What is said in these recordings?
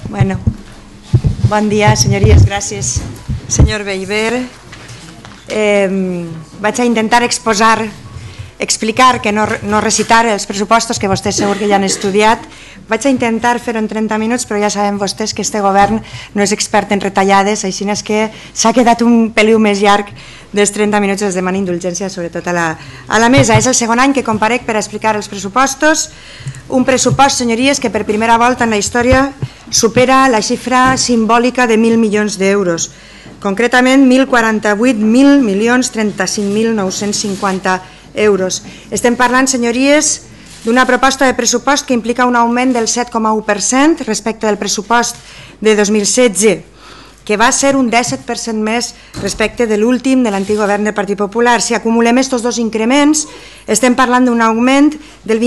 Bueno, bon dia, senyories, gràcies, senyor Bellver. Vaig a intentar explicar, que no recitar els pressupostos que vostès segur que ja han estudiat. Vaig a intentar fer-ho en 30 minuts, però ja saben vostès que este govern no és expert en retallades, així és que s'ha quedat un peliu més llarg dels 30 minuts. Es demana indulgència, sobretot a la mesa. És el segon any que comparec per explicar els pressupostos. Un pressupost, senyories, que per primera volta en la història supera la xifra simbòlica de 1.000 milions d'euros. Concretament, 1.040.035.950 euros. Estem parlant, senyories, d'una proposta de pressupost que implica un augment del 7,1% respecte del pressupost de 2016, que va ser un 17% més respecte de l'últim de l'antic govern del Partit Popular. Si acumulem aquests dos increments, estem parlant d'un augment del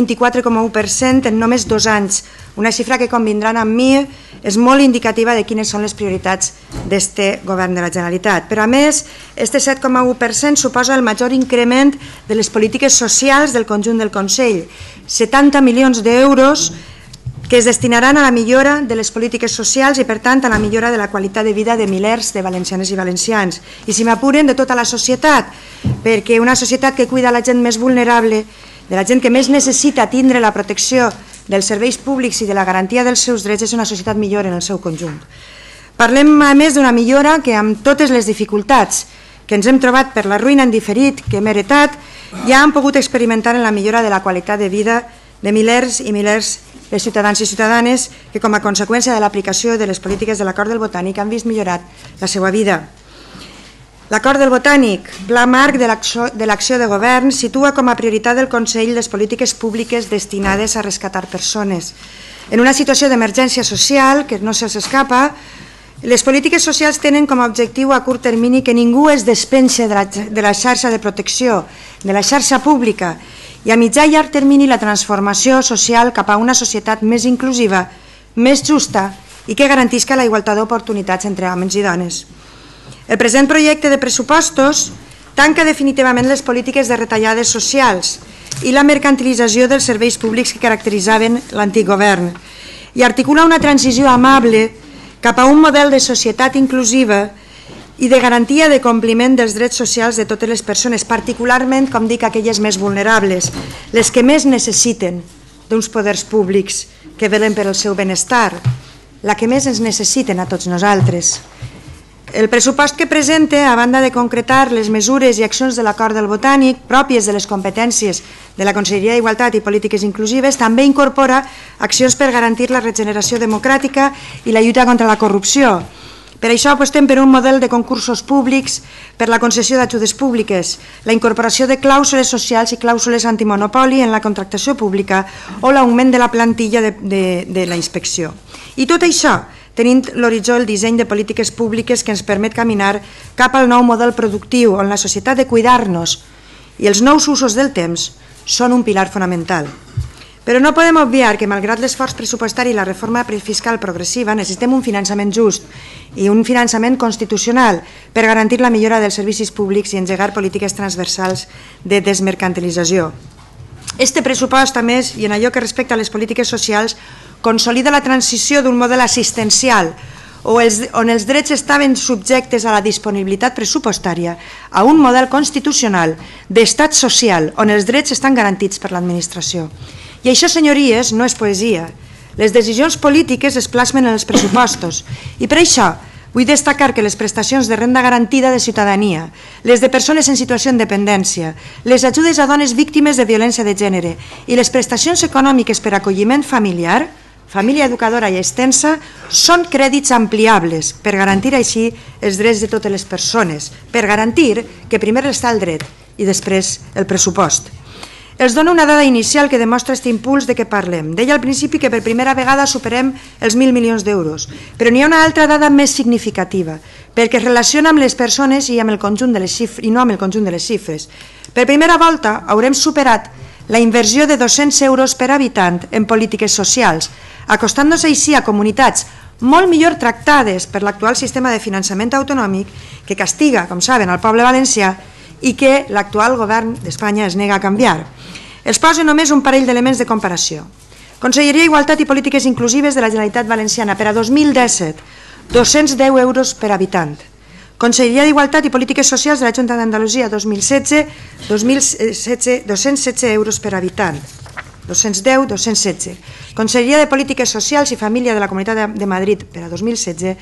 24,1% en només 2 anys, una xifra que convindran amb mi és molt indicativa de quines són les prioritats d'este govern de la Generalitat. Però a més, este 7,1% suposa el major increment de les polítiques socials del conjunt del Consell, 70 milions d'euros que es destinaran a la millora de les polítiques socials i, per tant, a la millora de la qualitat de vida de milers de valencianes i valencians. I, si m'apuren, de tota la societat, perquè una societat que cuida la gent més vulnerable, de la gent que més necessita tindre la protecció dels serveis públics i de la garantia dels seus drets, és una societat millor en el seu conjunt. Parlem, a més, d'una millora que, amb totes les dificultats que ens hem trobat per la ruïna en diferit que hem heretat, ja hem pogut experimentar en la millora de la qualitat de vida de milers i milers de ciutadans i ciutadanes que, com a conseqüència de l'aplicació de les polítiques de l'Acord del Botànic, han vist millorat la seva vida. L'Acord del Botànic, pla marc de l'acció de govern, situa com a prioritat del Consell les polítiques públiques destinades a rescatar persones. En una situació d'emergència social, que no se'ls escapa, les polítiques socials tenen com a objectiu a curt termini que ningú es despense de la xarxa de protecció, de la xarxa pública, i a mitjà i llarg termini la transformació social cap a una societat més inclusiva, més justa i que garantisca la igualtat d'oportunitats entre homes i dones. El present projecte de pressupostos tanca definitivament les polítiques de retallades socials i la mercantilització dels serveis públics que caracteritzaven l'antic govern i articula una transició amable cap a un model de societat inclusiva i de garantia de compliment dels drets socials de totes les persones, particularment, com dic, aquelles més vulnerables, les que més necessiten d'uns poders públics que velen per el seu benestar, la que més ens necessiten a tots nosaltres. El pressupost que presenta, a banda de concretar les mesures i accions de l'Acord del Botànic pròpies de les competències de la Conselleria d'Igualtat i Polítiques Inclusives, també incorpora accions per garantir la regeneració democràtica i la lluita contra la corrupció. Per això apostem per un model de concursos públics per la concessió d'ajudes públiques, la incorporació de clàusules socials i clàusules antimonopoli en la contractació pública o l'augment de la plantilla de la inspecció. I tot això tenint l'horitzó el disseny de polítiques públiques que ens permet caminar cap al nou model productiu on la societat de cuidar-nos i els nous usos del temps són un pilar fonamental. Però no podem obviar que, malgrat l'esforç pressupostari i la reforma fiscal progressiva, necessitem un finançament just i un finançament constitucional per garantir la millora dels servicis públics i engegar polítiques transversals de desmercantilització. Este pressupost, a més, i en allò que respecta a les polítiques socials, consolida la transició d'un model assistencial on els drets estaven subjectes a la disponibilitat pressupostària a un model constitucional d'estat social on els drets estan garantits per l'administració. I això, senyories, no és poesia. Les decisions polítiques es plasmen en els pressupostos i per això vull destacar que les prestacions de renda garantida de ciutadania, les de persones en situació de dependència, les ajudes a dones víctimes de violència de gènere i les prestacions econòmiques per acolliment familiar, família educadora i extensa, són crèdits ampliables per garantir així els drets de totes les persones, per garantir que primer està el dret i després el pressupost. Els dono una dada inicial que demostra aquest impuls de què parlem. Deia al principi que per primera vegada superem els 1.000 milions d'euros, però n'hi ha una altra dada més significativa, perquè es relaciona amb les persones i no amb el conjunt de les xifres. Per primera volta haurem superat la inversió de 200 euros per habitant en polítiques socials, acostant-nos així a comunitats molt millor tractades per l'actual sistema de finançament autonòmic que castiga, com saben, al poble valencià i que l'actual govern d'Espanya es nega a canviar. Els poso només un parell d'elements de comparació. Conselleria d'Igualtat i Polítiques Inclusives de la Generalitat Valenciana per a 2017, 210 euros per habitant. Conselleria d'Igualtat i Polítiques Socials de la Junta d'Andalusia 2016, 216 euros per habitant. 210, 216. Conselleria de Polítiques Socials i Família de la Comunitat de Madrid per a 2016,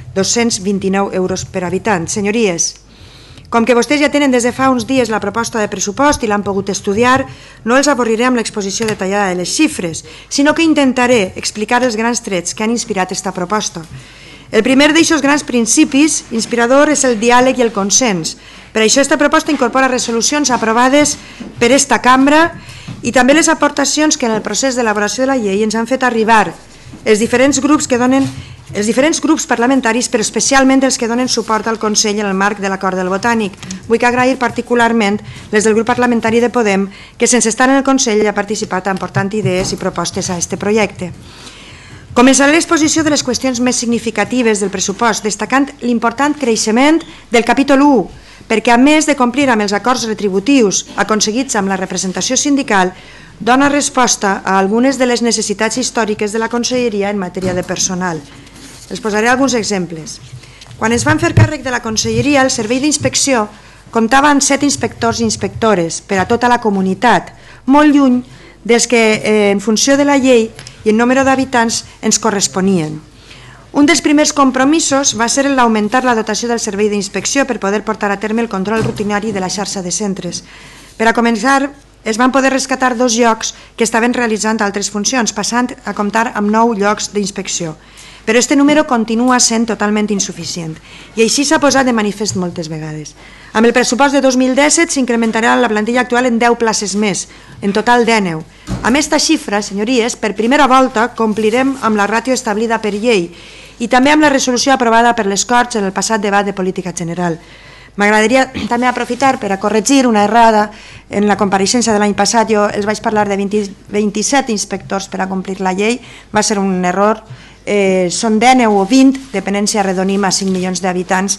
229 euros per habitant. Senyories, com que vostès ja tenen des de fa uns dies la proposta de pressupost i l'han pogut estudiar, no els avorriré amb l'exposició detallada de les xifres, sinó que intentaré explicar els grans trets que han inspirat aquesta proposta. El primer d'aquests grans principis inspirador és el diàleg i el consens. Per això aquesta proposta incorpora resolucions aprovades per esta cambra i també les aportacions que en el procés d'elaboració de la llei ens han fet arribar els diferents grups parlamentaris, però especialment els que donen suport al Consell en el marc de l'acord del Botànic. Vull agrair particularment les del grup parlamentari de Podem, que sense estar en el Consell ha participat aportant idees i propostes a aquest projecte. Començaré l'exposició de les qüestions més significatives del pressupost, destacant l'important creixement del capítol 1, perquè a més de complir amb els acords retributius aconseguits amb la representació sindical, dona resposta a algunes de les necessitats històriques de la Conselleria en matèria de personal. Els posaré alguns exemples. Quan es van fer càrrec de la Conselleria, el Servei d'Inspecció comptava amb 7 inspectors i inspectores per a tota la comunitat, molt lluny dels que en funció de la llei i el número d'habitants ens corresponien. Un dels primers compromisos va ser l'augmentar la dotació del servei d'inspecció per poder portar a terme el control rutinari de la xarxa de centres. Per a començar, es van poder rescatar 2 llocs que estaven realitzant altres funcions, passant a comptar amb 9 llocs d'inspecció. Però aquest número continua sent totalment insuficient i així s'ha posat de manifest moltes vegades. Amb el pressupost de 2017 s'incrementarà la plantilla actual en 10 places més, en total 19. Amb aquesta xifra, senyories, per primera volta complirem amb la ràtio establida per llei i també amb la resolució aprovada per les Corts en el passat debat de política general. M'agradaria també aprofitar per a corregir una errada. En la compareixença de l'any passat jo els vaig parlar de 27 inspectors per a complir la llei, va ser un error. Són 19 o 20, depenent si arredonim a 5 milions d'habitants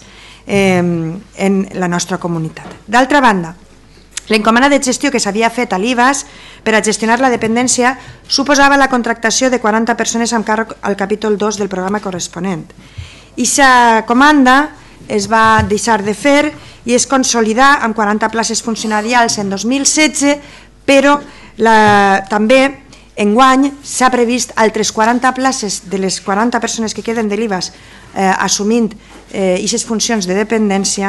en la nostra comunitat. D'altra banda, l'encomana de gestió que s'havia fet a l'IVAS per a gestionar la dependència suposava la contractació de 40 persones amb càrrec al capítol 2 del programa corresponent. Aquesta comanda es va deixar de fer i es consolidà amb 40 places funcionarials en 2016, però també enguany s'ha previst altres 40 places de les 40 persones que queden de l'IVAS assumint aquestes funcions de dependència,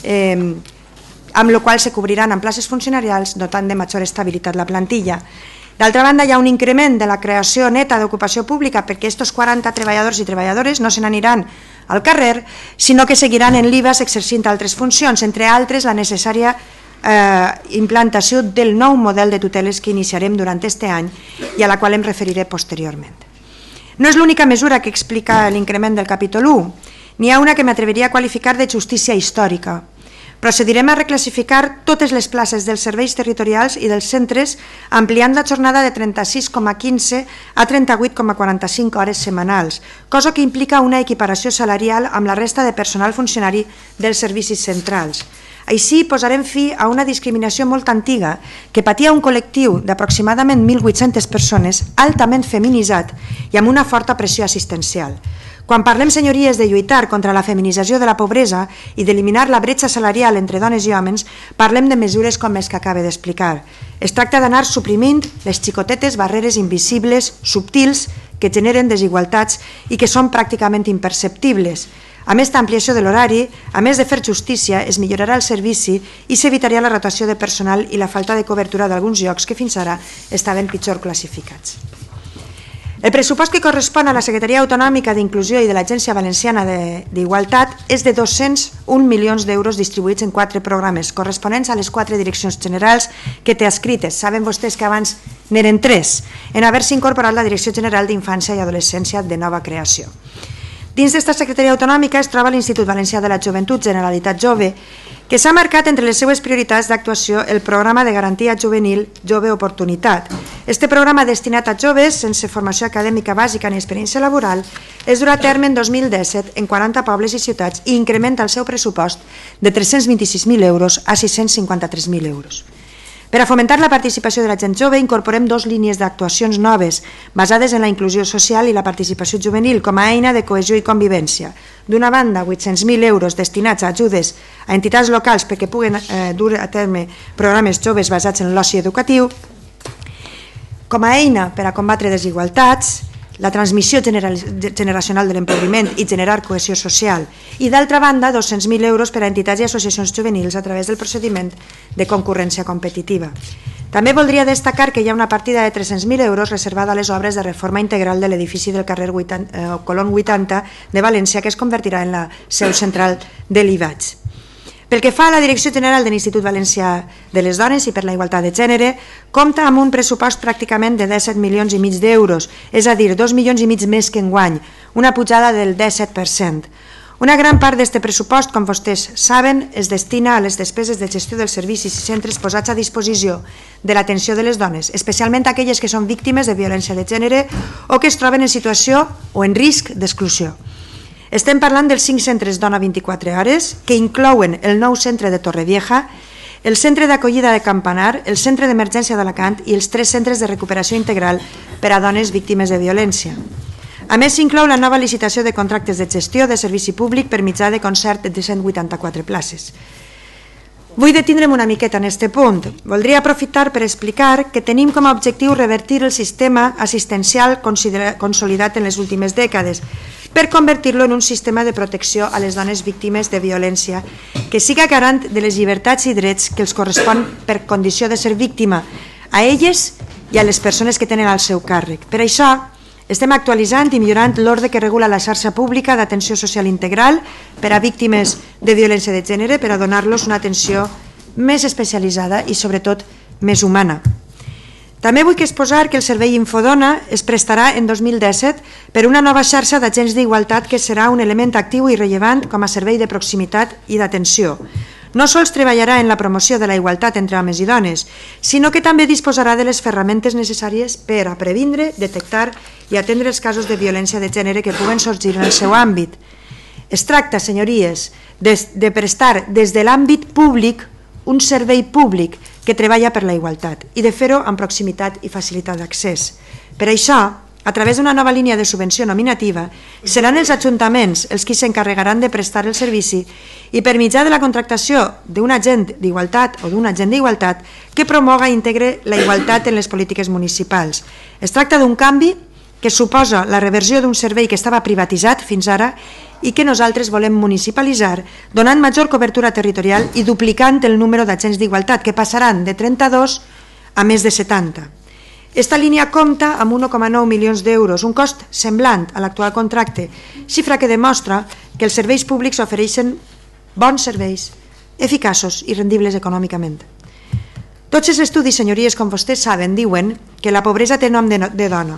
amb la qual se cobriran amb places funcionarials dotant de major estabilitat la plantilla. D'altra banda, hi ha un increment de la creació neta d'ocupació pública perquè aquests 40 treballadors i treballadores no se n'aniran al carrer, sinó que seguiran en l'IVAS exercint altres funcions, entre altres la necessària implantació del nou model de tuteles que iniciarem durant aquest any i a la qual em referiré posteriorment. No és l'única mesura que explica l'increment del capítol 1, n'hi ha una que m'atreviria a qualificar de justícia històrica. Procedirem a reclassificar totes les places dels serveis territorials i dels centres ampliant la jornada de 36,15 a 38,45 hores setmanals, cosa que implica una equiparació salarial amb la resta de personal funcionari dels servicis centrals. Així posarem fi a una discriminació molt antiga que patia un col·lectiu d'aproximadament 1.800 persones altament feminitzat i amb una forta pressió assistencial. Quan parlem, senyories, de lluitar contra la feminització de la pobresa i d'eliminar la bretxa salarial entre dones i homes, parlem de mesures com les que acabe d'explicar. Es tracta d'anar suprimint les xicotetes barreres invisibles, subtils, que generen desigualtats i que són pràcticament imperceptibles. Amb aquesta ampliació de l'horari, a més de fer justícia, es millorarà el servici i s'evitaria la rotació de personal i la falta de cobertura d'alguns llocs que fins ara estaven pitjor classificats. El pressupost que correspon a la Secretaria Autonòmica d'Inclusió i de l'Agència Valenciana d'Igualtat és de 201 milions d'euros distribuïts en 4 programes, corresponents a les 4 direccions generals que té escrites. Saben vostès que abans n'eren 3, en haver-se incorporat la Direcció General d'Infància i Adolescència de nova creació. Dins d'esta Secretaria Autonòmica es troba l'Institut Valencià de la Joventut, Generalitat Jove, que s'ha marcat entre les seues prioritats d'actuació el programa de garantia juvenil Jove Oportunitat. Este programa destinat a joves sense formació acadèmica bàsica ni experiència laboral es durà a terme en 2017 en 40 pobles i ciutats i incrementa el seu pressupost de 326.000 euros a 653.000 euros. Per a fomentar la participació de la gent jove, incorporem 2 línies d'actuacions noves basades en la inclusió social i la participació juvenil com a eina de cohesió i convivència. D'una banda, 800.000 euros destinats a ajudes a entitats locals perquè puguen dur a terme programes joves basats en l'oci educatiu, com a eina per a combatre desigualtats, la transmissió generacional de l'empobriment i generar cohesió social, i d'altra banda 200.000 euros per a entitats i associacions juvenils a través del procediment de concurrència competitiva. També voldria destacar que hi ha una partida de 300.000 euros reservada a les obres de reforma integral de l'edifici del carrer Colón 80 de València, que es convertirà en la seu central de l'IVAG. Pel que fa a la Direcció General de l'Institut Valencià de les Dones i per la Igualtat de Gènere, compta amb un pressupost pràcticament de 17,5 milions d'euros, és a dir, 2,5 milions més que enguany, una pujada del 17%. Una gran part d'aquest pressupost, com vostès saben, es destina a les despeses de gestió dels servicis i centres posats a disposició de l'atenció de les dones, especialment aquelles que són víctimes de violència de gènere o que es troben en situació o en risc d'exclusió. Estem parlant dels 5 centres Dona 24 hores, que inclouen el nou centre de Torrevieja, el centre d'acollida de Campanar, el centre d'emergència d'Alacant i els 3 centres de recuperació integral per a dones víctimes de violència. A més, s'inclou la nova licitació de contractes de gestió de servici públic per mitjà de concert de 184 places. Vull detindre'm una miqueta en aquest punt. Voldria aprofitar per explicar que tenim com a objectiu revertir el sistema assistencial consolidat en les últimes dècades per convertir-lo en un sistema de protecció a les dones víctimes de violència que siga garant de les llibertats i drets que els correspon per condició de ser víctima a elles i a les persones que tenen al seu càrrec. Per això, estem actualitzant i millorant l'ordre que regula la xarxa pública d'atenció social integral per a víctimes de violència de gènere per a donar-los una atenció més especialitzada i, sobretot, més humana. També vull exposar que el servei Infodona es prestarà en 2017 per una nova xarxa d'agents d'igualtat que serà un element actiu i rellevant com a servei de proximitat i d'atenció. No sols treballarà en la promoció de la igualtat entre homes i dones, sinó que també disposarà de les ferramentes necessàries per a previndre, detectar i atendre els casos de violència de gènere que puguen sorgir en el seu àmbit. Es tracta, senyories, de prestar des de l'àmbit públic un servei públic que treballa per la igualtat i de fer-ho amb proximitat i facilitat d'accés. Per això, a través d'una nova línia de subvenció nominativa, seran els ajuntaments els qui s'encarregaran de prestar el servici i per mitjà de la contractació d'un agent d'igualtat o d'un agent d'igualtat que promoga i integre la igualtat en les polítiques municipals. Es tracta d'un canvi que suposa la reversió d'un servei que estava privatitzat fins ara i que nosaltres volem municipalitzar, donant major cobertura territorial i duplicant el número d'agents d'igualtat, que passaran de 32 a més de 70. Esta línia compta amb 1,9 milions d'euros, un cost semblant a l'actual contracte, xifra que demostra que els serveis públics ofereixen bons serveis, eficaços i rendibles econòmicament. Tots els estudis, senyories, com vostès saben, diuen que la pobresa té nom de dona.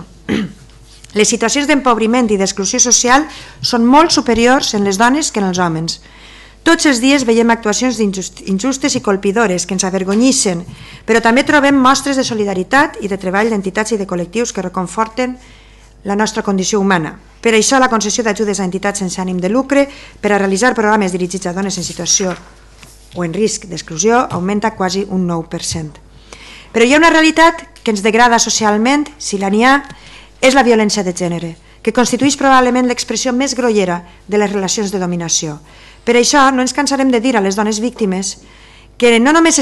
Les situacions d'empobriment i d'exclusió social són molt superiors en les dones que en els homes. Tots els dies veiem actuacions injustes i colpidores que ens avergonyissen, però també trobem mostres de solidaritat i de treball d'entitats i de col·lectius que reconforten la nostra condició humana. Per això la concessió d'ajudes a entitats sense ànim de lucre per a realitzar programes dirigits a dones en situació o en risc d'exclusió augmenta quasi un 9%. Però hi ha una realitat que ens degrada socialment, si la n'hi ha, és la violència de gènere, que constitueix probablement l'expressió més grollera de les relacions de dominació. Per això no ens cansarem de dir a les dones víctimes que no només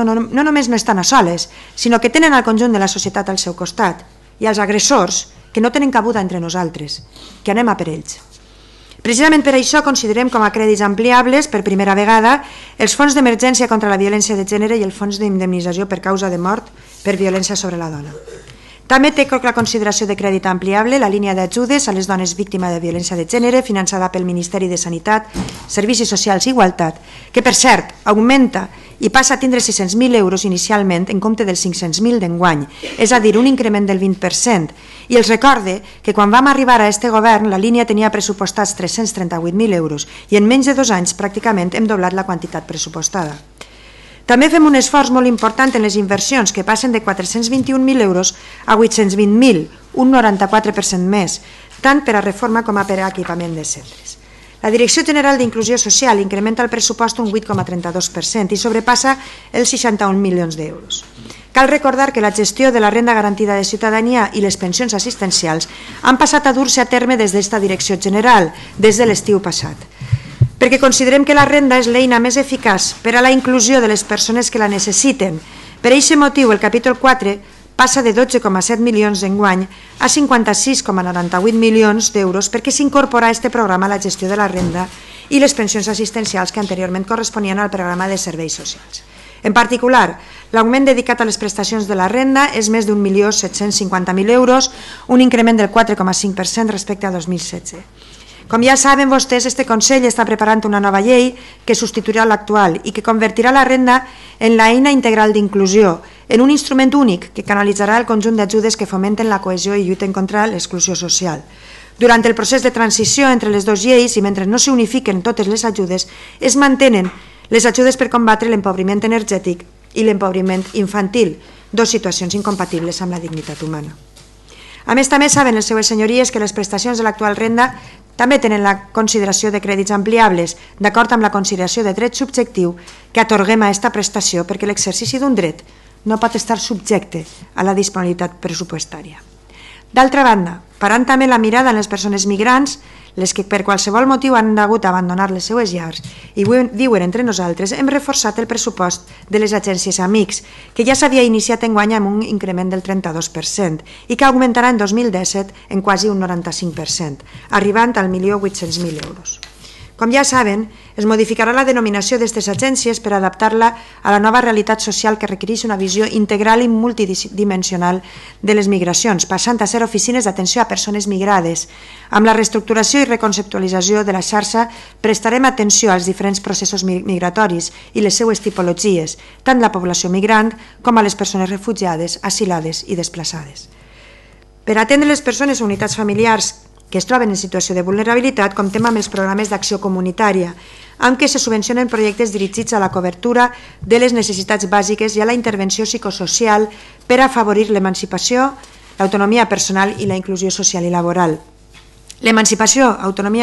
no estan a soles, sinó que tenen el conjunt de la societat al seu costat, i als agressors que no tenen cabuda entre nosaltres, que anem a per ells. Precisament per això considerem com a crèdits ampliables, per primera vegada, els fons d'emergència contra la violència de gènere i el fons d'indemnització per causa de mort per violència sobre la dona. També té la consideració de crèdit ampliable la línia d'ajudes a les dones víctimes de violència de gènere finançada pel Ministeri de Sanitat, Servicis Socials i Igualtat, que per cert augmenta i passa a tindre 600.000 euros inicialment en compte dels 500.000 d'enguany, és a dir, un increment del 20%. I els recorde que quan vam arribar a aquest govern la línia tenia pressupostats 338.000 euros i en menys de 2 anys pràcticament hem doblat la quantitat pressupostada. També fem un esforç molt important en les inversions que passen de 421.000 euros a 820.000, un 94% més, tant per a reforma com per a equipament de centres. La Direcció General d'Inclusió Social incrementa el pressupost un 8,32% i sobrepassa els 61 milions d'euros. Cal recordar que la gestió de la renda garantida de ciutadania i les pensions assistencials han passat a dur-se a terme des d'esta Direcció General, des de l'estiu passat, perquè considerem que la renda és l'eina més eficaç per a la inclusió de les persones que la necessiten. Per aquest motiu, el capítol 4 passa de 12,7 milions d'enguany a 56,98 milions d'euros perquè s'incorpora a aquest programa la gestió de la renda i les pensions assistencials que anteriorment corresponien al programa de serveis socials. En particular, l'augment dedicat a les prestacions de la renda és més d'1.750.000 euros, un increment del 4,5% respecte a 2016. Com ja saben vostès, este Consell està preparant una nova llei que substituirà l'actual i que convertirà la renda en l'eina integral d'inclusió, en un instrument únic que canalitzarà el conjunt d'ajudes que fomenten la cohesió i lluiten contra l'exclusió social. Durant el procés de transició entre les dues lleis i mentre no s'unifiquen totes les ajudes, es mantenen les ajudes per combatre l'empobriment energètic i l'empobriment infantil, dues situacions incompatibles amb la dignitat humana. A més, també saben les seues senyories que les prestacions de l'actual renda també tenen la consideració de crèdits ampliables, d'acord amb la consideració de dret subjectiu que atorguem a aquesta prestació perquè l'exercici d'un dret no pot estar subjecte a la disponibilitat pressupostària. D'altra banda, parant també la mirada en les persones migrants, les que per qualsevol motiu han hagut d'abandonar les seues llars i viuen entre nosaltres, hem reforçat el pressupost de les agències Amics, que ja s'havia iniciat enguany amb un increment del 32% i que augmentarà en 2017 en quasi un 95%, arribant al 1.800.000 euros. Com ja saben, es modificarà la denominació d'aquestes agències per adaptar-la a la nova realitat social que requereix una visió integral i multidimensional de les migracions, passant a ser oficines d'atenció a persones migrades. Amb la reestructuració i reconceptualització de la xarxa prestarem atenció als diferents processos migratoris i les seues tipologies, tant la població migrant com a les persones refugiades, asilades i desplaçades. Per atendre les persones o unitats familiars que es troben en situació de vulnerabilitat, comptem amb els programes d'acció comunitària, amb què se subvencionen projectes dirigits a la cobertura de les necessitats bàsiques i a la intervenció psicosocial per afavorir l'emancipació, l'autonomia personal i la inclusió social i laboral. L'emancipació,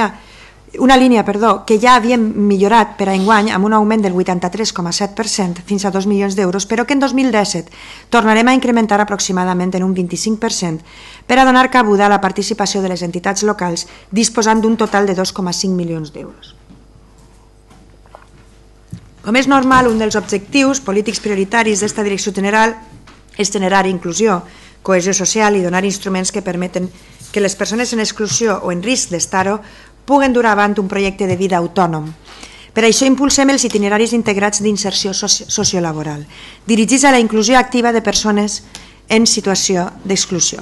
una línia que ja havíem millorat per a enguany amb un augment del 83,7% fins a 2 milions d'euros, però que en 2017 tornarem a incrementar aproximadament en un 25% per a donar cabuda a la participació de les entitats locals, disposant d'un total de 2,5 milions d'euros. Com és normal, un dels objectius polítics prioritaris d'esta Direcció General és generar inclusió, cohesió social i donar instruments que permeten que les persones en exclusió o en risc d'estar-ho puguen dur avant un projecte de vida autònom. Per això impulsem els itineraris integrats d'inserció sociolaboral, dirigits a la inclusió activa de persones en situació d'exclusió.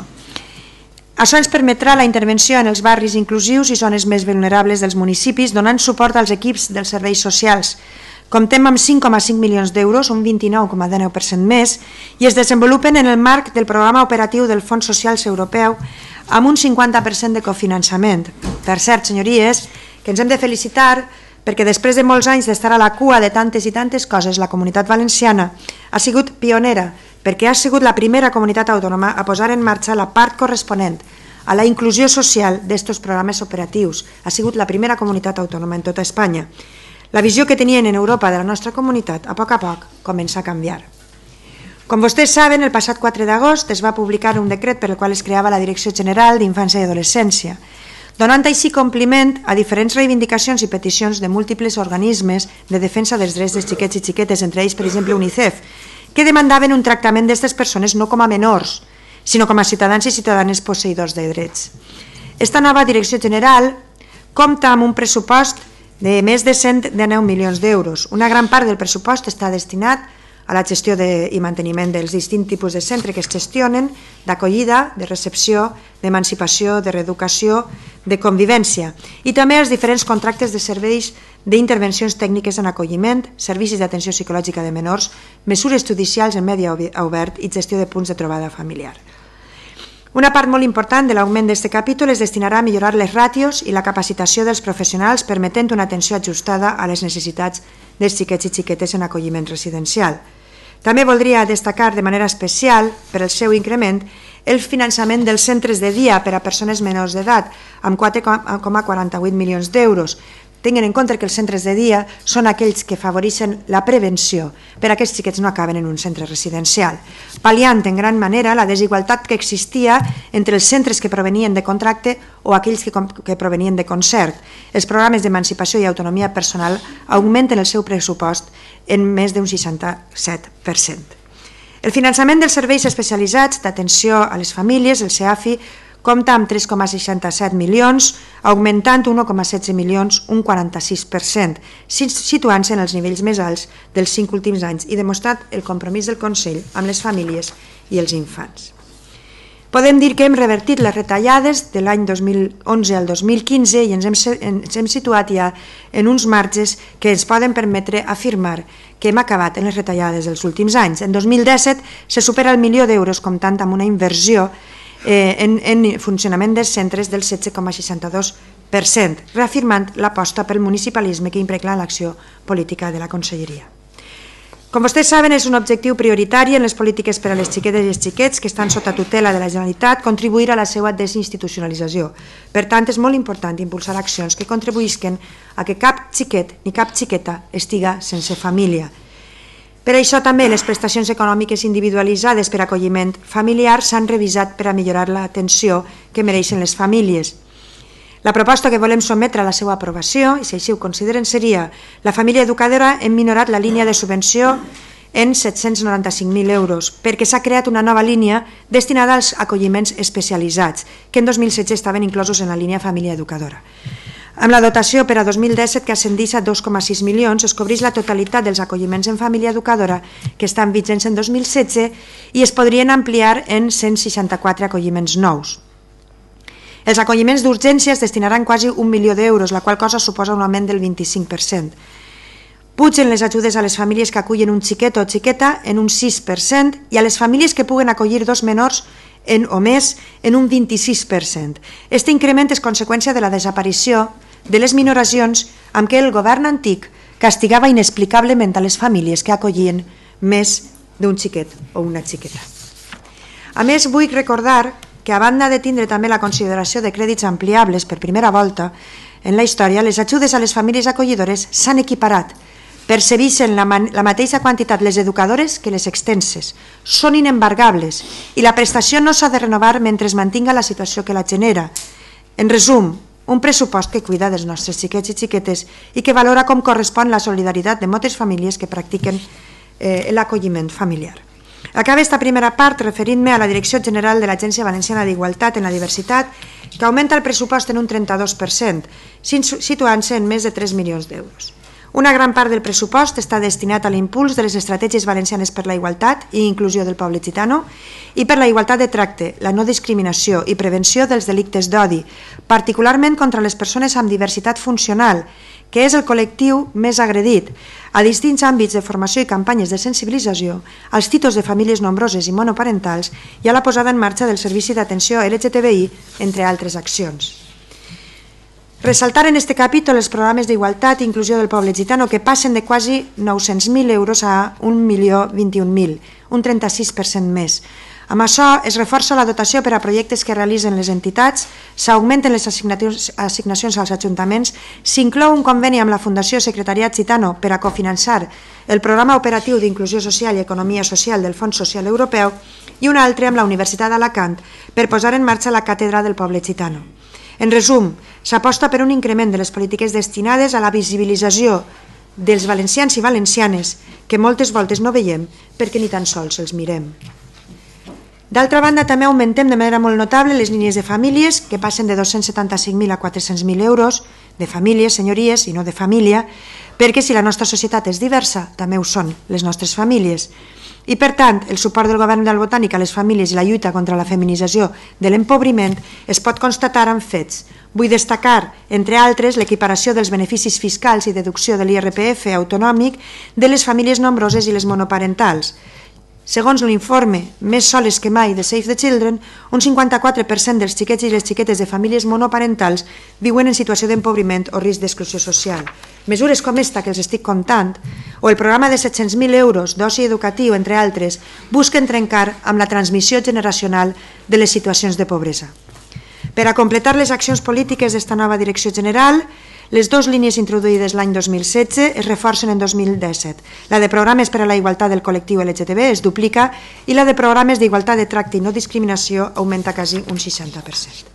Això ens permetrà la intervenció en els barris inclusius i zones més vulnerables dels municipis, donant suport als equips dels serveis socials. Comptem amb 5,5 milions d'euros, un 29,19% més, i es desenvolupen en el marc del programa operatiu del Fons Socials Europeu amb un 50% de cofinançament. Per cert, senyories, que ens hem de felicitar perquè després de molts anys d'estar a la cua de tantes i tantes coses, la Comunitat Valenciana ha sigut pionera perquè ha sigut la primera comunitat autònoma a posar en marxa la part corresponent a la inclusió social d'estos programes operatius. Ha sigut la primera comunitat autònoma en tota Espanya. La visió que tenien en Europa de la nostra comunitat a poc comença a canviar. Com vostès saben, el passat 4 d'agost es va publicar un decret per el qual es creava la Direcció General d'Infància i Adolescència, donant així compliment a diferents reivindicacions i peticions de múltiples organismes de defensa dels drets dels xiquets i xiquetes, entre ells, per exemple, UNICEF, que demandaven un tractament d'aquestes persones no com a menors, sinó com a ciutadans i ciutadanes posseïdors de drets. Esta nova Direcció General compta amb un pressupost de més de 119 milions d'euros. Una gran part del pressupost està destinat a la gestió i manteniment dels distints tipus de centre que es gestionen, d'acollida, de recepció, d'emancipació, de reeducació, de convivència, i també els diferents contractes de serveis d'intervencions tècniques en acolliment, servicis d'atenció psicològica de menors, mesures judicials en medi obert i gestió de punts de trobada familiar. Una part molt important de l'augment d'aquest capítol es destinarà a millorar les ràtios i la capacitació dels professionals, permetent una atenció ajustada a les necessitats dels xiquets i xiquetes en acolliment residencial. També voldria destacar de manera especial, per el seu increment, el finançament dels centres de dia per a persones menors d'edat, amb 4,48 milions d'euros, Tinguin en compte que els centres de dia són aquells que afavoreixen la prevenció per a que els xiquets no acaben en un centre residencial, pal·liant en gran manera la desigualtat que existia entre els centres que provenien de contracte o aquells que provenien de concert. Els programes d'emancipació i autonomia personal augmenten el seu pressupost en més d'un 67%. El finançament dels serveis especialitzats d'atenció a les famílies, el CEAFI, compta amb 3,67 milions, augmentant 1,16 milions, un 46%, situant-se en els nivells més alts dels 5 últims anys i demostrant el compromís del Consell amb les famílies i els infants. Podem dir que hem revertit les retallades de l'any 2011 al 2015 i ens hem situat ja en uns marges que ens poden permetre afirmar que hem acabat en les retallades dels últims anys. En 2017 se supera el milió d'euros comptant amb una inversió en funcionament dels centres del 16,62%, reafirmant l'aposta pel municipalisme que impregna l'acció política de la Conselleria. Com vostès saben, és un objectiu prioritari en les polítiques per a les xiquetes i els xiquets que estan sota tutela de la Generalitat contribuir a la seva desinstitucionalització. Per tant, és molt important impulsar accions que contribuïsquen a que cap xiquet ni cap xiqueta estiga sense família. Per això també les prestacions econòmiques individualitzades per acolliment familiar s'han revisat per a millorar l'atenció que mereixen les famílies. La proposta que volem sotmetre a la seva aprovació, i si així ho consideren, seria la família educadora hem minorat la línia de subvenció en 795.000 euros perquè s'ha creat una nova línia destinada als acolliments especialitzats que en 2016 estaven inclosos en la línia família educadora. Amb la dotació per a 2017 que ascendeix a 2,6 milions es cobreix la totalitat dels acolliments en família educadora que estan vigents en 2016 i es podrien ampliar en 164 acolliments nous. Els acolliments d'urgència es destinaran quasi 1 milió d'euros, la qual cosa suposa un augment del 25%. Pugen les ajudes a les famílies que acullen un xiquet o xiqueta en un 6% i a les famílies que puguen acollir 2 menors o més en un 26%. Este increment és conseqüència de la desaparició de les minoracions amb què el govern antic castigava inexplicablement a les famílies que acollien més d'un xiquet o una xiqueta. A més, vull recordar que a banda de tindre també la consideració de crèdits ampliables per primera volta en la història, les ajudes a les famílies acollidores s'han equiparat. Percebeixen la mateixa quantitat les educadores que les extenses. Són inembargables i la prestació no s'ha de renovar mentre es mantinga la situació que la genera. En resum, un pressupost que cuida dels nostres xiquets i xiquetes i que valora com correspon la solidaritat de moltes famílies que practiquen l'acolliment familiar. Acaba esta primera part referint-me a la Direcció General de l'Agència Valenciana d'Igualtat en la Diversitat, que augmenta el pressupost en un 32%, situant-se en més de 3 milions d'euros. Una gran part del pressupost està destinat a l'impuls de les estratègies valencianes per la igualtat i inclusió del poble gitano i per la igualtat de tracte, la no discriminació i prevenció dels delictes d'odi, particularment contra les persones amb diversitat funcional, que és el col·lectiu més agredit, a distints àmbits de formació i campanyes de sensibilització, als títols de famílies nombroses i monoparentals i a la posada en marxa del Servici d'Atenció LGTBI, entre altres accions. Ressaltar en este capítol els programes d'igualtat i inclusió del poble gitano que passen de quasi 900.000 euros a 1.021.000, un 36% més. Amb això es reforça la dotació per a projectes que realitzen les entitats, s'augmenten les assignacions als ajuntaments, s'inclou un conveni amb la Fundació Secretariat Gitano per a cofinançar el programa operatiu d'inclusió social i economia social del Fons Social Europeu i un altre amb la Universitat d'Alacant per posar en marxa la Càtedra del Poble Gitano. En resum, s'aposta per un increment de les polítiques destinades a la visibilització dels valencians i valencianes que moltes voltes no veiem perquè ni tan sols els mirem. D'altra banda, també augmentem de manera molt notable les línies de famílies que passen de 275.000 a 400.000 euros de famílies, senyories, i no de família, perquè si la nostra societat és diversa, també ho són les nostres famílies. I, per tant, el suport del govern del Botànic a les famílies i la lluita contra la feminització de l'empobriment es pot constatar amb fets. Vull destacar, entre altres, l'equiparació dels beneficis fiscals i deducció de l'IRPF autonòmic de les famílies nombroses i les monoparentals. Segons l'informe Més soles que mai de Save the Children, un 54% dels xiquets i les xiquetes de famílies monoparentals viuen en situació d'empobriment o risc d'exclusió social. Mesures com esta que els estic contant, o el programa de 700.000 euros d'oci educatiu, entre altres, busquen trencar amb la transmissió generacional de les situacions de pobresa. Per a completar les accions polítiques d'esta nova Direcció General, Les dues línies introduïdes l'any 2016 es reforcen en 2017. La de programes per a la igualtat del col·lectiu LGTB es duplica i la de programes d'igualtat de tracte i no discriminació augmenta quasi un 60%.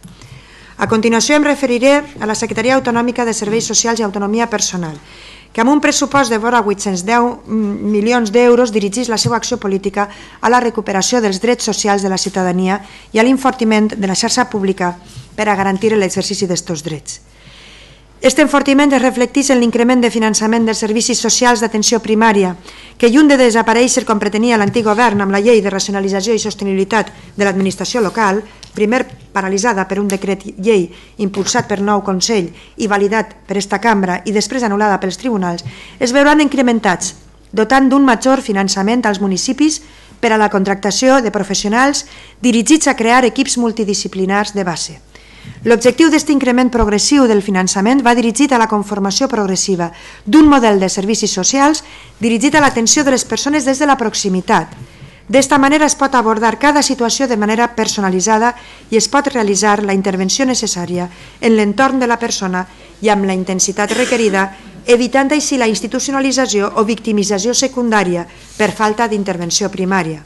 A continuació em referiré a la Secretaria Autonòmica de Serveis Socials i Autonomia Personal, que amb un pressupost de vora 810 milions d'euros dirigeix la seva acció política a la recuperació dels drets socials de la ciutadania i a l'enfortiment de la xarxa pública per a garantir l'exercici d'aquests drets. Aquest enfortiment es reflecteix en l'increment de finançament dels servicis socials d'atenció primària, que lluny de desaparèixer com pretenia l'antic govern amb la llei de racionalització i sostenibilitat de l'administració local, primer paralitzada per un decret llei impulsat per nou Consell i validat per esta cambra i després anul·lada pels tribunals, es veuran incrementats, dotant d'un major finançament als municipis per a la contractació de professionals dirigits a crear equips multidisciplinars de base. L'objectiu d'aquest increment progressiu del finançament va dirigit a la conformació progressiva d'un model de servicis socials dirigit a l'atenció de les persones des de la proximitat. D'esta manera es pot abordar cada situació de manera personalitzada i es pot realitzar la intervenció necessària en l'entorn de la persona i amb la intensitat requerida, evitant així la institucionalització o victimització secundària per falta d'intervenció primària.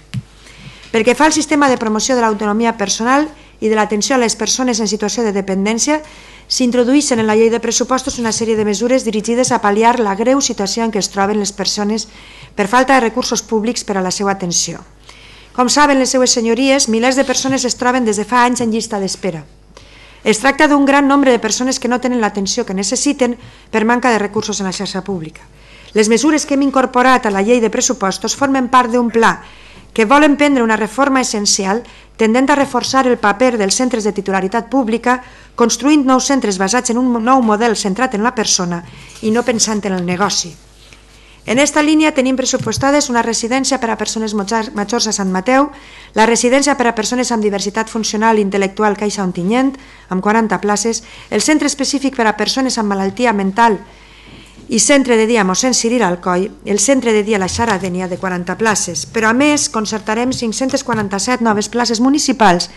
Pel que fa al sistema de promoció de l'autonomia personal i de l'atenció a les persones en situació de dependència, s'introdueixen en la llei de pressupostos una sèrie de mesures dirigides a pal·liar la greu situació en què es troben les persones per falta de recursos públics per a la seva atenció. Com saben les seues senyories, milers de persones es troben des de fa anys en llista d'espera. Es tracta d'un gran nombre de persones que no tenen l'atenció que necessiten per manca de recursos en la xarxa pública. Les mesures que hem incorporat a la llei de pressupostos formen part d'un pla que vol emprendre una reforma essencial tendent a reforçar el paper dels centres de titularitat pública, construint nous centres basats en un nou model centrat en la persona i no pensant en el negoci. En aquesta línia tenim pressupostades una residència per a persones majors a Sant Mateu, la residència per a persones amb diversitat funcional i intel·lectual Caixa Ontinyent, amb 40 places, el centre específic per a persones amb malaltia mental i centre de dia mossèn Ciril Alcoi, el centre de dia La Xaradenia de 40 places, però a més concertarem 547 noves places municipals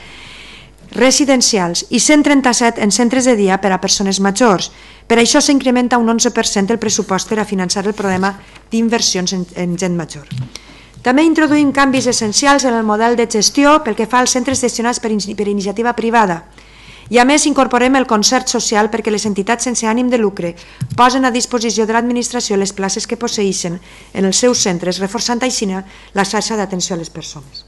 residencials i 137 en centres de dia per a persones majors. Per això s'incrementa un 11% el pressupost per a finançar el programa d'inversions en gent major. També introduïm canvis essencials en el model de gestió pel que fa als centres gestionats per iniciativa privada. I a més incorporem el concert social perquè les entitats sense ànim de lucre posen a disposició de l'administració les places que posseeixen en els seus centres, reforçant així la xarxa d'atenció a les persones.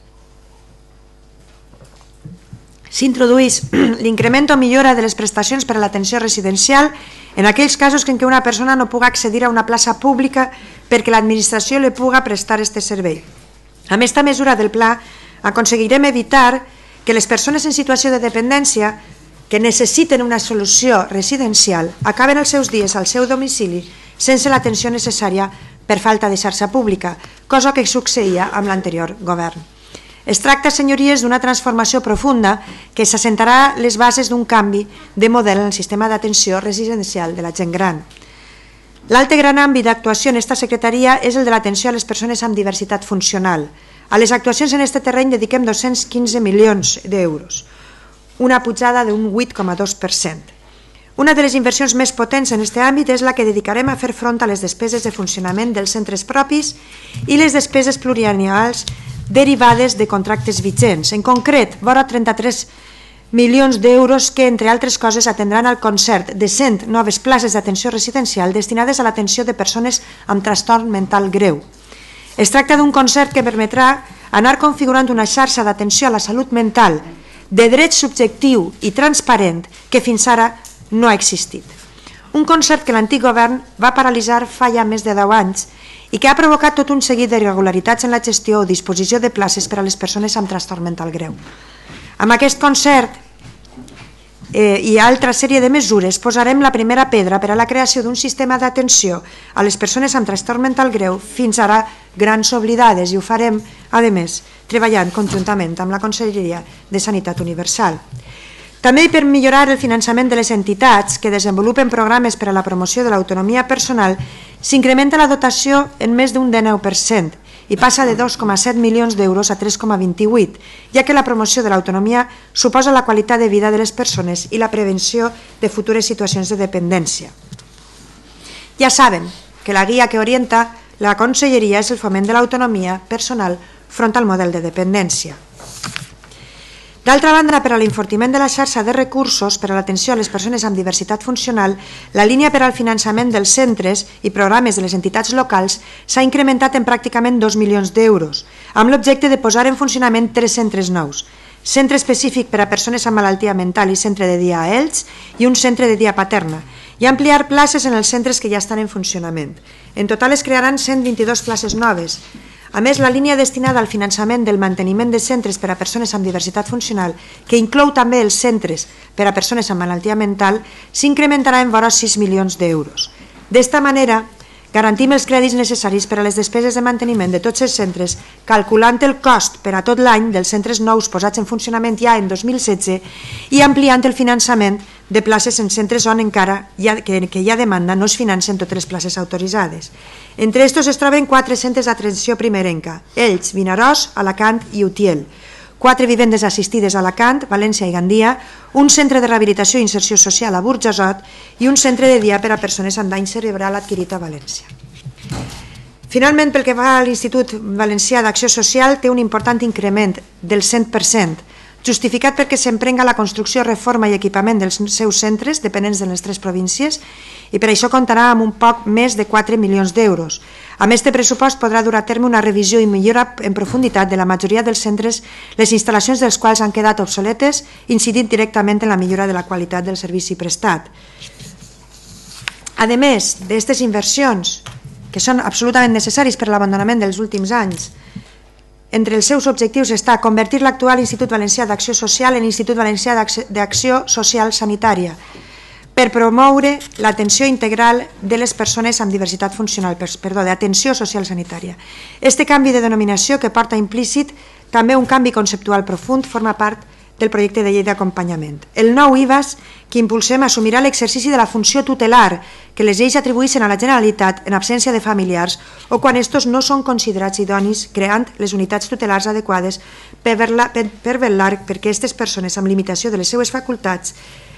S'introdueix l'increment o millora de les prestacions per a l'atenció residencial en aquells casos en què una persona no pugui accedir a una plaça pública perquè l'administració li pugui prestar aquest servei. Amb aquesta mesura del pla aconseguirem evitar que les persones en situació de dependència que necessiten una solució residencial acaben els seus dies al seu domicili sense l'atenció necessària per falta de xarxa pública, cosa que succeïa amb l'anterior govern. Es tracta, senyories, d'una transformació profunda que s'assentarà les bases d'un canvi de model en el sistema d'atenció residencial de la gent gran. L'altre gran àmbit d'actuació en aquesta secretaria és el de l'atenció a les persones amb diversitat funcional. A les actuacions en aquest terreny dediquem 215 milions d'euros, una pujada d'un 8,2%. Una de les inversions més potents en aquest àmbit és la que dedicarem a fer front a les despeses de funcionament dels centres propis i les despeses plurianuals derivades de contractes vigents. En concret, vora 33 milions d'euros que, entre altres coses, atendran al concert de 100 noves places d'atenció residencial destinades a l'atenció de persones amb trastorn mental greu. Es tracta d'un concert que permetrà anar configurant una xarxa d'atenció a la salut mental de dret subjectiu i transparent que fins ara no ha existit. Un concert que l'antic govern va paralitzar fa ja més de 10 anys i que ha provocat tot un seguit d'irregularitats en la gestió o disposició de places per a les persones amb trastorn mental greu. Amb aquest concert i altra sèrie de mesures posarem la primera pedra per a la creació d'un sistema d'atenció a les persones amb trastorn mental greu fins ara grans oblidades, i ho farem, a més, treballant conjuntament amb la Conselleria de Sanitat Universal. També per millorar el finançament de les entitats que desenvolupen programes per a la promoció de l'autonomia personal s'incrementa la dotació en més d'un 19% i passa de 2,7 milions d'euros a 3,28, ja que la promoció de l'autonomia suposa la qualitat de vida de les persones i la prevenció de futures situacions de dependència. Ya saben que la guía que orienta la Conselleria és el foment de l'autonomia personal front al model de dependència. D'altra banda, per a l'enfortiment de la xarxa de recursos per a l'atenció a les persones amb diversitat funcional, la línia per al finançament dels centres i programes de les entitats locals s'ha incrementat en pràcticament 2 milions d'euros, amb l'objecte de posar en funcionament 3 centres nous, centre específic per a persones amb malaltia mental i centre de dia a Elx i un centre de dia paterna, i ampliar places en els centres que ja estan en funcionament. En total es crearan 122 places noves. A més, la línia destinada al finançament del manteniment de centres per a persones amb diversitat funcional, que inclou també els centres per a persones amb malaltia mental, s'incrementarà en vora 6 milions d'euros. D'esta manera, garantim els crèdits necessaris per a les despeses de manteniment de tots els centres, calculant el cost per a tot l'any dels centres nous posats en funcionament ja en 2016 i ampliant el finançament de places en centres on encara que hi ha demanda no es financen totes les places autoritzades. Entre estos es troben 4 centres d'atenció primerenca, Elx, Vinaròs, Alacant i Utiel, 4 vivendes assistides a Alacant, València i Gandia, un centre de rehabilitació i inserció social a Burjassot i un centre de dia per a persones amb dany cerebral adquirit a València. Finalment, pel que fa a l'Institut Valencià d'Acció Social, té un important increment del 100%, justificat perquè s'emprenga la construcció, reforma i equipament dels seus centres, dependents de les 3 províncies, i per això comptarà amb un poc més de 4 milions d'euros. A més, este pressupost podrà dur a terme una revisió i millora en profunditat de la majoria dels centres, les instal·lacions dels quals han quedat obsoletes, incidint directament en la millora de la qualitat del servici prestat. A més d'aquestes inversions, que són absolutament necessaris per a l'abandonament dels últims anys, entre els seus objectius està convertir l'actual Institut Valencià d'Acció Social en Institut Valencià d'Acció Social Sanitària per promoure l'atenció integral de les persones amb diversitat funcional, d'atenció social sanitària. Este canvi de denominació, que porta implícit també un canvi conceptual profund, forma part del projecte de llei d'acompanyament. El nou IVAS que impulsem assumirà l'exercici de la funció tutelar que les lleis atribueixen a la Generalitat en absència de familiars o quan estos no són considerats idonis, creant les unitats tutelars adequades per vetllar perquè aquestes persones amb limitació de les seues facultats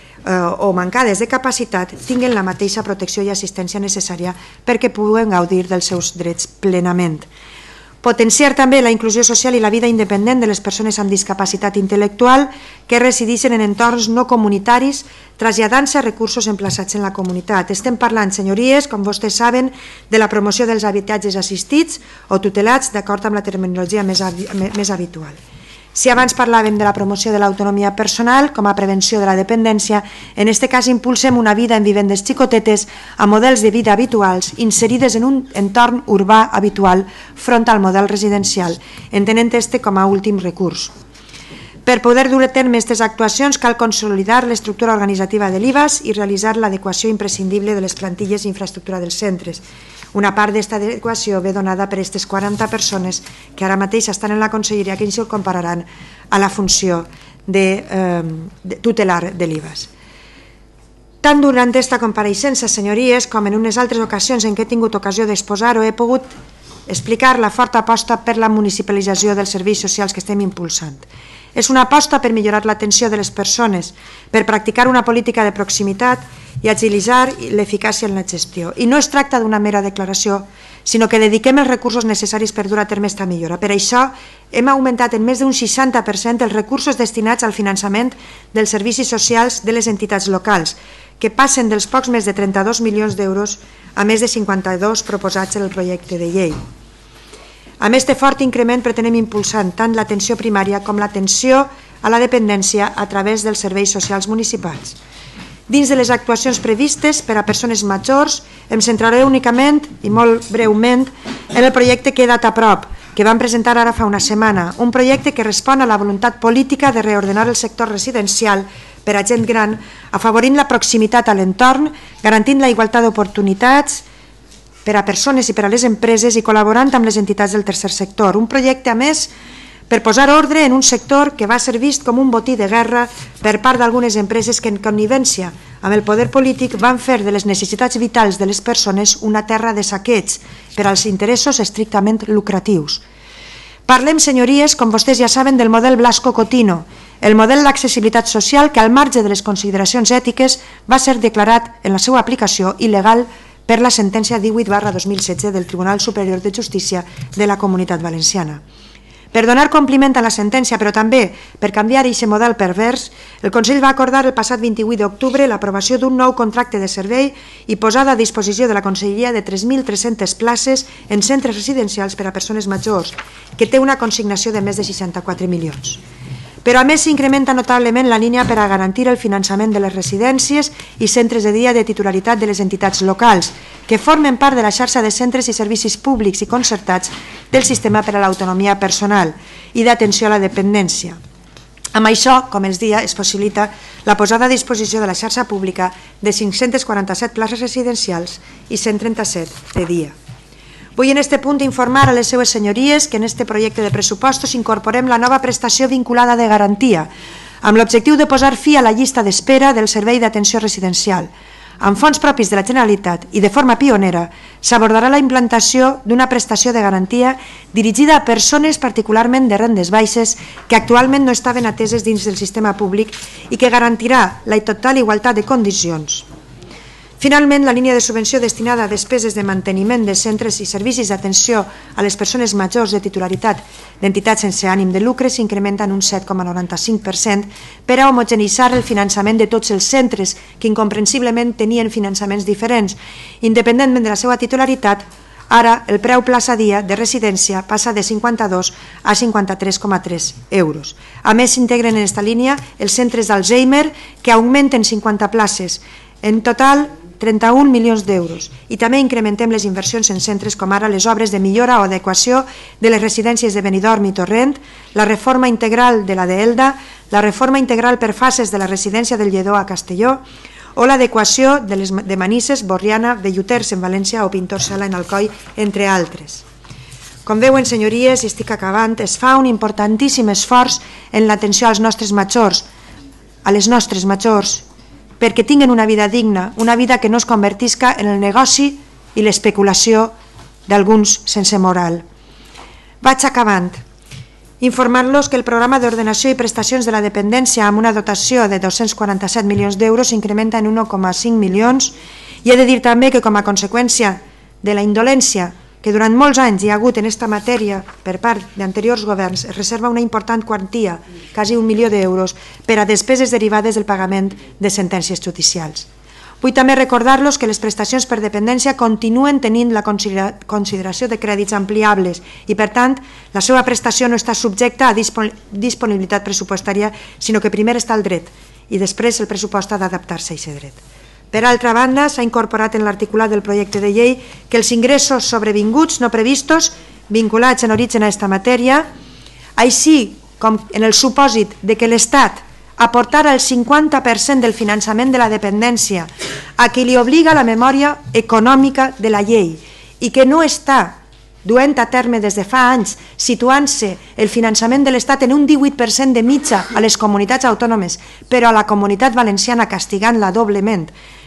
o mancades de capacitat tinguin la mateixa protecció i assistència necessària perquè puguen gaudir dels seus drets plenament. Potenciar també la inclusió social i la vida independent de les persones amb discapacitat intel·lectual que resideixen en entorns no comunitaris, traslladant-se recursos emplaçats en la comunitat. Estem parlant, senyories, com vostès saben, de la promoció dels habitatges assistits o tutelats d'acord amb la terminologia més habitual. Si abans parlàvem de la promoció de l'autonomia personal com a prevenció de la dependència, en aquest cas impulsem una vida en vivendes xicotetes a models de vida habituals inserides en un entorn urbà habitual front al model residencial, entenent este com a últim recurs. Per poder dur a terme aquestes actuacions cal consolidar l'estructura organitzativa de l'IVAS i realitzar l'adequació imprescindible de les plantilles i infraestructura dels centres. Una part d'aquesta adequació ve donada per aquestes 40 persones que ara mateix estan en la conselleria que ens compararan a la funció de tutelar de l'IVAS. Tant durant aquesta compareixença, senyories, com en unes altres ocasions en què he tingut ocasió d'exposar-ho, he pogut explicar la forta aposta per la municipalització dels serveis socials que estem impulsant. És una aposta per millorar l'atenció de les persones, per practicar una política de proximitat i agilitzar l'eficàcia en la gestió. I no es tracta d'una mera declaració, sinó que dediquem els recursos necessaris per dur a terme aquesta millora. Per això hem augmentat en més d'un 60% els recursos destinats al finançament dels servicis socials de les entitats locals, que passen dels pocs més de 32 milions d'euros a més de 52 proposats en el projecte de llei. Amb aquest fort increment pretenem impulsar tant l'atenció primària com l'atenció a la dependència a través dels serveis socials municipals. Dins de les actuacions previstes per a persones majors, em centraré únicament i molt breument en el projecte Queda't a prop, que vam presentar ara fa una setmana, un projecte que respon a la voluntat política de reordenar el sector residencial per a gent gran, afavorint la proximitat a l'entorn, garantint la igualtat d'oportunitats per a persones i per a les empreses i col·laborant amb les entitats del tercer sector. Un projecte, a més, per posar ordre en un sector que va ser vist com un botí de guerra per part d'algunes empreses que en connivència amb el poder polític van fer de les necessitats vitals de les persones una terra de saqueig per als interessos estrictament lucratius. Parlem, senyories, com vostès ja saben, del model Blasco-Cotino, el model d'accessibilitat social que al marge de les consideracions ètiques va ser declarat en la seva aplicació il·legal per la sentència 18/2016 del Tribunal Superior de Justícia de la Comunitat Valenciana. Per donar compliment a la sentència, però també per canviar aquest model pervers, el Consell va acordar el passat 28 d'octubre l'aprovació d'un nou contracte de servei i posada a disposició de la Conselleria de 3.300 places en centres residencials per a persones majors, que té una consignació de més de 64 milions. Però a més s'incrementa notablement la línia per a garantir el finançament de les residències i centres de dia de titularitat de les entitats locals, que formen part de la xarxa de centres i servicis públics i concertats del sistema per a l'autonomia personal i d'atenció a la dependència. Amb això, com els dia, es possibilita la posada a disposició de la xarxa pública de 547 places residencials i 137 de dia. Vull en aquest punt informar a les seues senyories que en aquest projecte de pressupostos incorporem la nova prestació vinculada de garantia, amb l'objectiu de posar fi a la llista d'espera del servei d'atenció residencial. Amb fons propis de la Generalitat i de forma pionera s'abordarà la implantació d'una prestació de garantia dirigida a persones particularment de rendes baixes que actualment no estaven ateses dins del sistema públic i que garantirà la total igualtat de condicions. Finalment, la línia de subvenció destinada a despeses de manteniment de centres i servicis d'atenció a les persones majors de titularitat d'entitats sense ànim de lucre s'incrementa en un 7,95% per a homogeneïtzar el finançament de tots els centres que incomprensiblement tenien finançaments diferents. Independentment de la seva titularitat, ara el preu plaça dia de residència passa de 52 a 53,3 euros. A més, s'integren en aquesta línia els centres d'Alzheimer, que augmenten 50 places. En total, 31 milions d'euros, i també incrementem les inversions en centres com ara les obres de millora o adequació de les residències de Benidorm i Torrent, la reforma integral de la d'Elda, la reforma integral per fases de la residència del Lledó a Castelló o l'adequació de Manises, Borriana, Belluters en València o Pintor Sala en Alcoi, entre altres. Com veuen, senyories, i estic acabant, es fa un importantíssim esforç en l'atenció als nostres majors, a les nostres majors, perquè tinguen una vida digna, una vida que no es convertisca en el negoci i l'especulació d'alguns sense moral. Vaig acabant. Informar-los que el programa d'ordenació i prestacions de la dependència amb una dotació de 247 milions d'euros s'incrementa en 1,5 milions i he de dir també que com a conseqüència de la indolència que durant molts anys hi ha hagut en aquesta matèria per part d'anteriors governs, es reserva una important quantia, quasi 1 milió d'euros, per a despeses derivades del pagament de sentències judicials. Vull també recordar-los que les prestacions per dependència continuen tenint la consideració de crèdits ampliables i, per tant, la seva prestació no està subjecta a disponibilitat pressupostària, sinó que primer està el dret i després el pressupost ha d'adaptar-se a aquest dret. Per altra banda, s'ha incorporat en l'articulat del projecte de llei que els ingressos sobrevinguts no previstos vinculats en origen a aquesta matèria, així com en el supòsit de que l'Estat aportara el 50% del finançament de la dependència a qui li obliga la memòria econòmica de la llei i que no està duent a terme des de fa anys, situant-se el finançament de l'Estat en un 18% de mitja a les comunitats autònomes, però a la comunitat valenciana castigant-la doblement,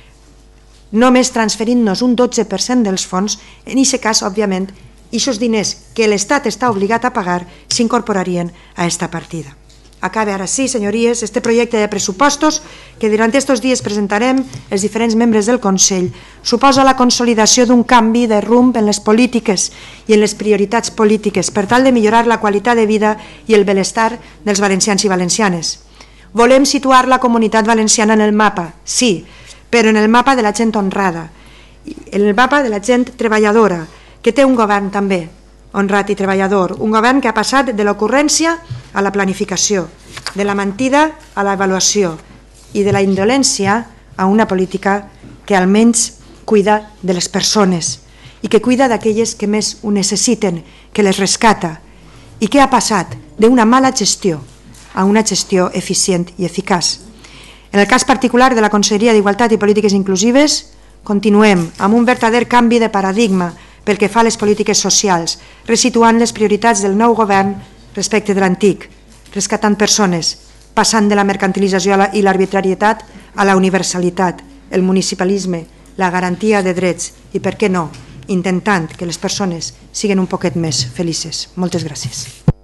només transferint-nos un 12% dels fons, en aquest cas, òbviament, aquests diners que l'Estat està obligat a pagar s'incorporarien a aquesta partida. Acabe ara sí, senyories, este projecte de pressupostos que durant aquests dies presentarem els diferents membres del Consell suposa la consolidació d'un canvi de rumb en les polítiques i en les prioritats polítiques per tal de millorar la qualitat de vida i el benestar dels valencians i valencianes. Volem situar la comunitat valenciana en el mapa, sí, però en el mapa de la gent honrada, en el mapa de la gent treballadora, que té un govern també honrat i treballador, un govern que ha passat de l'ocurrència a la planificació, de la mentida a l'avaluació i de la indolència a una política que almenys cuida de les persones i que cuida d'aquelles que més ho necessiten, que les rescata i que ha passat d'una mala gestió a una gestió eficient i eficaç. En el cas particular de la Conselleria d'Igualtat i Polítiques Inclusives, continuem amb un verdader canvi de paradigma pel que fa a les polítiques socials, resituant les prioritats del nou govern respecte de l'antic, rescatant persones, passant de la mercantilització i l'arbitrarietat a la universalitat, el municipalisme, la garantia de drets i, per què no, intentant que les persones siguin un poquet més felices. Moltes gràcies.